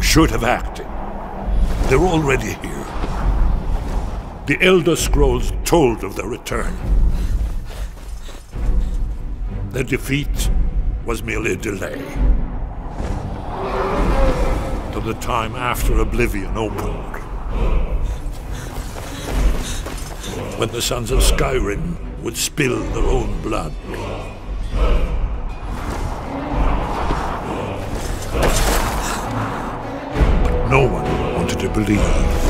should have acted. They're already here. The Elder Scrolls told of their return. Their defeat was merely a delay. To the time after Oblivion opened. When the Sons of Skyrim would spill their own blood. But no one wanted to believe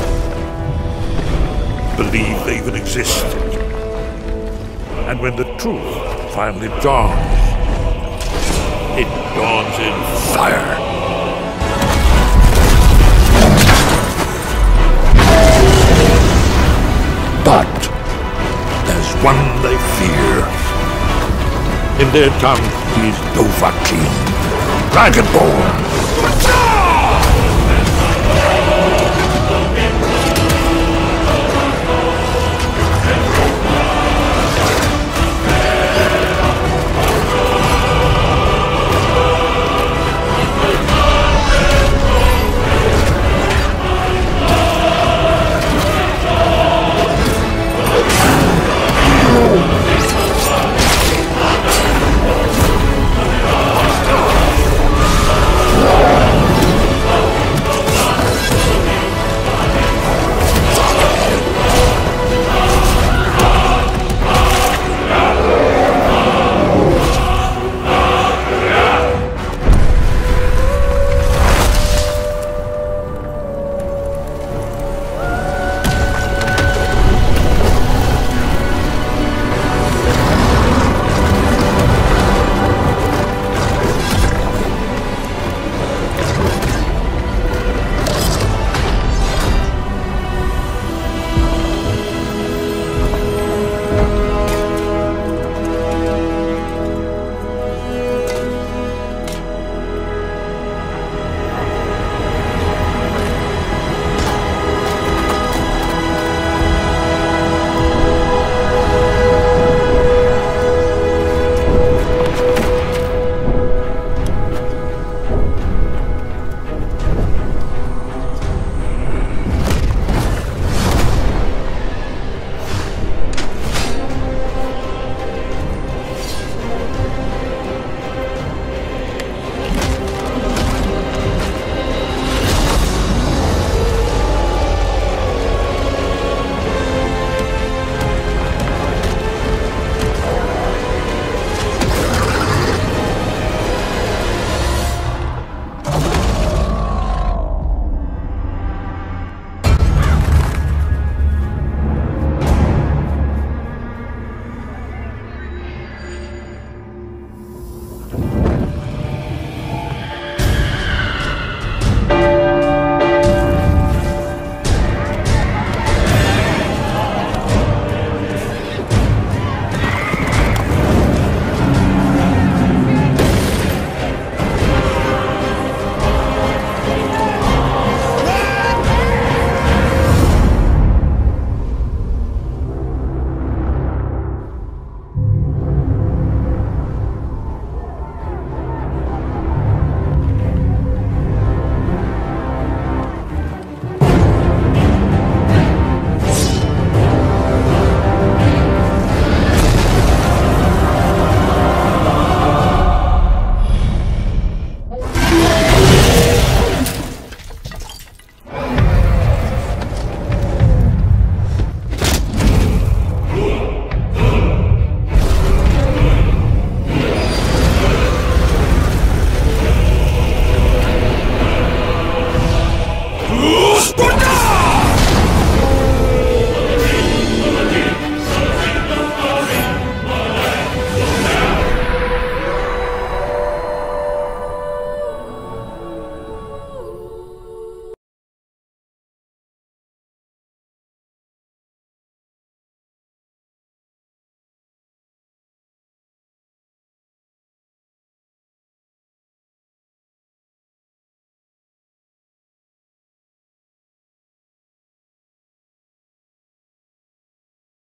they even existed. And when the truth finally dawns, it dawns in fire. But there's one they fear. In their tongue, he's Dovahkiin, Dragonborn.